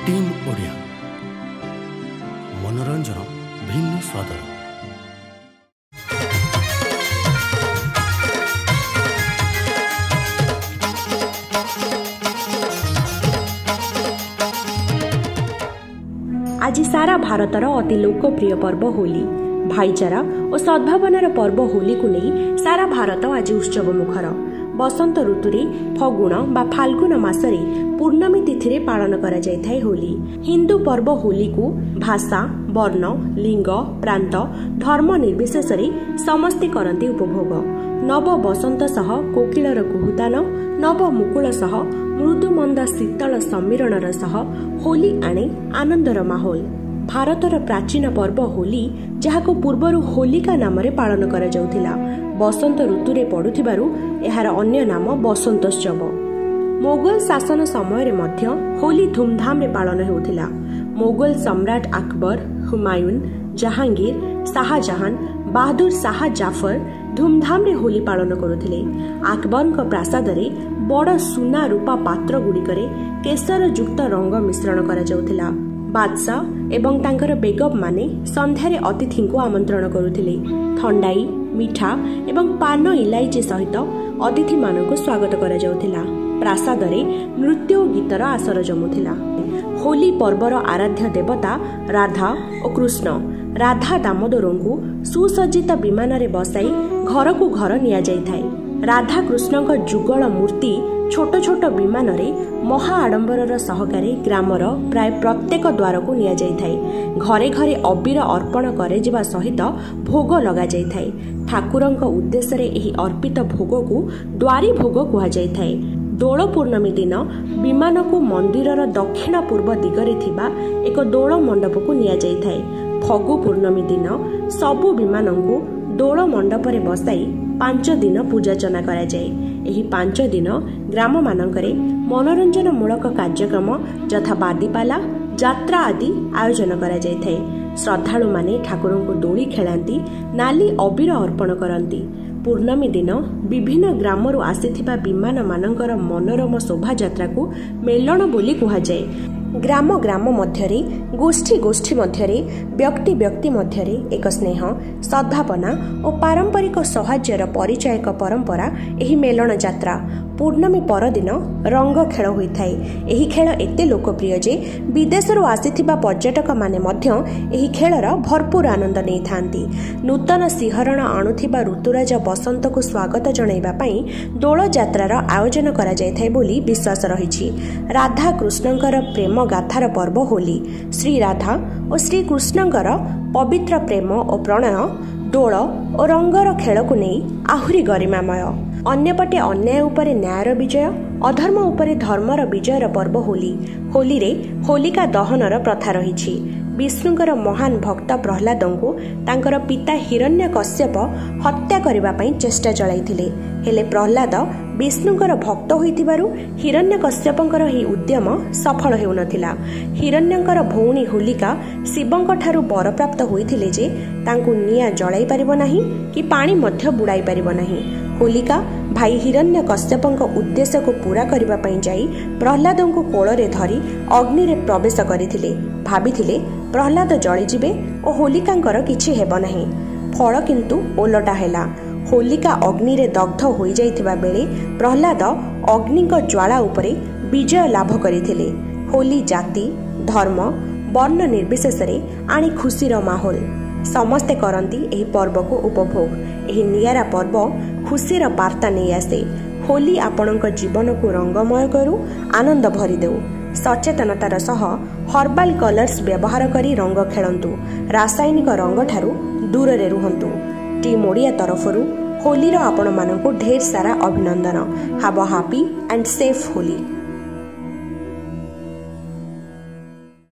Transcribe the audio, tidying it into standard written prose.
Team Odia मनोरंजन भिन्न स्वाद। आज सारा भारतर अति लोकप्रिय पर्व होली। भाईचारा और सद्भावनार पर्व होली को नहीं सारा भारत आज उत्सव मुखर। बसंत ऋतुरे फगुण बा फाल्गुन मासरे पूर्णमी तिथि रे पालन करा जायथाय होली। हिंदू पर्व होली को भाषा वर्ण लिंग प्रांत धर्म निर्विशेष समस्ते करती उपभोग। नव बसंत सह कोकिलर कुहुतान नव मुकुल सह मृदुमंद शीतल सम्मिरणर सह होली आणे आनंदर माहौल। भारतर प्राचीन पर्व होली जहाको पूर्वरु होलिका नाम रे पालन करा जाउथिला। बसंत ऋतुरे पड़ुथिबारु एहार अन्य नाम बसंतोत्सव। मोगल शासन समय मध्य होली धूमधाम रे पालन हेउथिला। मोगल सम्राट अकबर, हुमायून, जहांगीर, शाहजहां, बहादुर शाह जाफर धूमधाम रे होली पालन करुथिले। अकबरଙ୍କ प्रासादरे बड़ सुना रूपा पात्र गुड़िकरे केसर युक्त रंग मिश्रण करा जाउथिला। बादशाह एवं तांकर बेगम माने संध्यारे अतिथि को आमंत्रण करुथिले। ठंडाई मिठा एवं पान इलायची सहित अतिथि मानक स्वागत करा जाउथिला। प्रासादरे नृत्य और गीतर आसर जमुथिला। होली पर्वर आराध्य देवता राधा और कृष्ण। राधा दामोदरଙ୍କୁ सुसज्जित विमान रे बसाई घर को घर निया जाइथाय। राधा कृष्णଙ୍କ जुगल मूर्ति छोट छोट विमान रे महा आडंबर सहकारे ग्रामर प्राय प्रत्येक द्वार को निया जाइथाय। घरे घरे अबीर अर्पण करे जिबा सहित भोग लगा जाइथाय। ठाकुरଙ୍କ उद्देश्य रे एही अर्पित भोग को द्वारी भोग कुहा जाइथाय। दोल पूर्णमी दिन विमान को मंदिरर दक्षिण पूर्व दिगरे थिबा एक दोल मंडप को निया जाइथाय। फगु पूर्णमी दिन सबु विमान को दोल मंडप रे बसाई 5 दिन पूजार्चना करा जाए। एही 5 दिन ग्राम मानकरे मनोरंजन मूलक कार्यक्रम यथा बादीपाला यात्रा आदि आयोजन करा जायथाय। श्रद्धालु माने ठाकुरन को दोली खेलांती, नाली अबीर अर्पण करंती। पूर्णमी दिन विभिन्न ग्रामरु आसीथिबा विमान मानकर मनोरम शोभा यात्रा को मेलण बोली कुहा जाए। ग्राम ग्राम मध्यरे गोष्ठी गोष्ठी मध्यरे व्यक्ति व्यक्ति मध्यरे एक स्नेह सद्भावना और पारंपरिक सौहार्दर परिचयक परंपरा एही मेलण यात्रा। पूर्णमी परदिन रंग खेल होइथाय। एही खेल एते लोकप्रिय जे विदेशरू आसीथिबा पर्यटक माने मध्य एही खेलर भरपूर आनंद नै थांती। नूतन सिंहरण आणुथिबा ऋतुराज बसंत को स्वागत जणाइबा पई दोल यात्रार आयोजन करा जायथाय बोली विश्वास रहिछि। राधा कृष्णଙ୍କର प्रेम गाथार पर्व होली। श्री राधा और श्री कृष्णଙ୍କର पवित्र प्रेम और प्रणय दोल और रंगर खेल को नहीं आहुरी गरिमामय। अन्यपटे अन्याय उपरे न्यायर विजय, अधर्म उपरे धर्मर विजयर पर्व होली। होली रे होलिका दहनर प्रथा रहिछि। विष्णुଙ୍କର महान भक्त प्रह्लादଙ୍କୁ तांकर पिता हिरण्यकश्यप हत्या करिबा पई चेष्टा चलाइथिले। हेले प्रह्लाद विष्णुଙ୍କର भक्त होइतिबारु हिरण्यकश्यपଙ୍କର ही उद्यम सफल हेउनथिला। हिरण्यଙ୍କର भौणी होलिका शिवଙ୍କ ठारू वर प्राप्त होइथिले जे तांकु निया जळाई परिबो नाही कि पानी मध्य बुडाई परिबो नाही। होलिका भाई हिरण्यकश्यपଙ୍କ उद्देश्य को पूरा करिबा पई जाई प्रह्लादଙ୍କୁ कोଳରେ धरी अग्नि रे प्रवेश करिथिले। भाबिथिले प्रह्लाद जळी जिबे ओ होलिकांकर किछि हेबो नाही। फल किंतु ओलटा हेला। होलिका अग्नि रे दग्ध होई जाइथिबा बेले प्रह्लाद अग्निक ज्वाला उपरे विजय लाभ करिथिले। होली जाति धर्म वर्ण निर्विशेष रे आनी खुशीर माहौल। समस्ते करंती एही पर्व को उपभोग। एही नियारा पर्व खुशीर वार्ता नहीं आसे। होली आपणक जीवन को रंगमय करू, आनंद भरी देऊ। सचेतनतार सह हर्बाल कलर्स व्यवहार करी रंग खेलंतु। रासायनिक रंग ठारू दूर रे रुहंतु। टीम ओडिया तरफरु होली रो आपण मानकु ढेर सारा अभिनंदन। Have a happy and safe Holi.